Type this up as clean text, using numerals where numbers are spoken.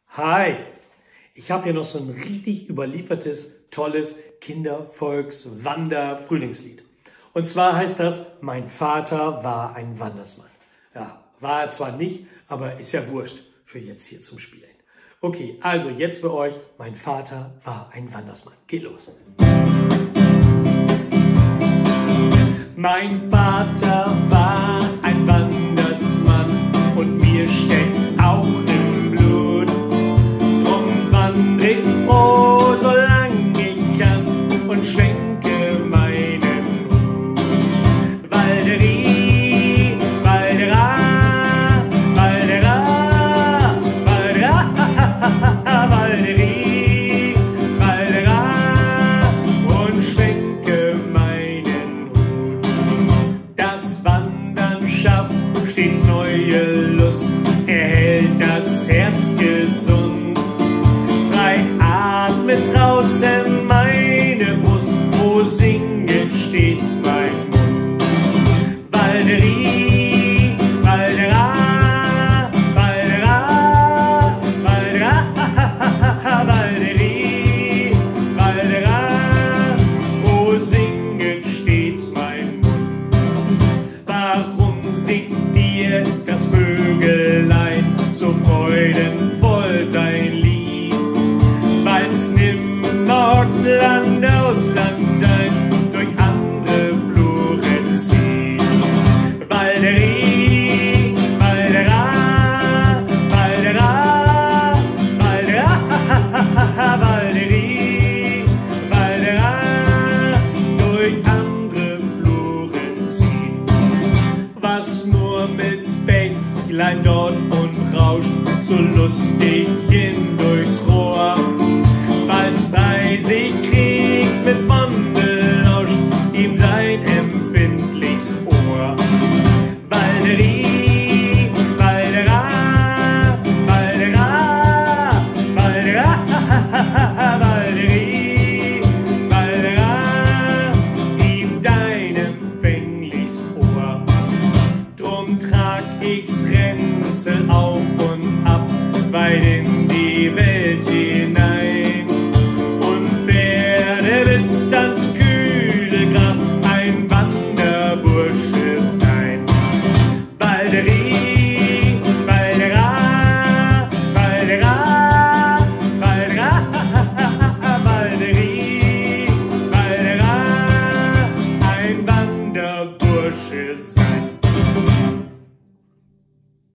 Hi, ich habe hier noch so ein richtig überliefertes, tolles Kindervolks-Wander-Frühlingslied. Und zwar heißt das, mein Vater war ein Wandersmann. Ja, war er zwar nicht, aber ist ja wurscht für jetzt hier zum Spielen. Okay, also jetzt für euch, mein Vater war ein Wandersmann. Geht los. Mein Vater war ein Wandersmann und mir steckt's auch im Blut. Drum wandr ich froh, solang ich kann und schwenke meinen Hut. Walderie, Waldera, Waldera, Waldera, Walderie, Waldera und schwenke meinen Hut. Das Wandern schafft stets neue Lust, erhält das Herz gesund. Frei atmet draußen meine Brust, wo singet stets mein Mund. Walderie, Waldera, Waldera, Waldera, Walderie, Waldera, wo singet stets mein Mund. Warum singt dir das Vögelein so freudenvoll sein Lied? Weil's nimmer Land aus Land ein durch andere Fluren zieht. Walderie, Waldera, Waldera, Waldera, Walderie, Waldera, durch andere Fluren zieht. Was murmelt's Bächlein dort und rauscht so lustig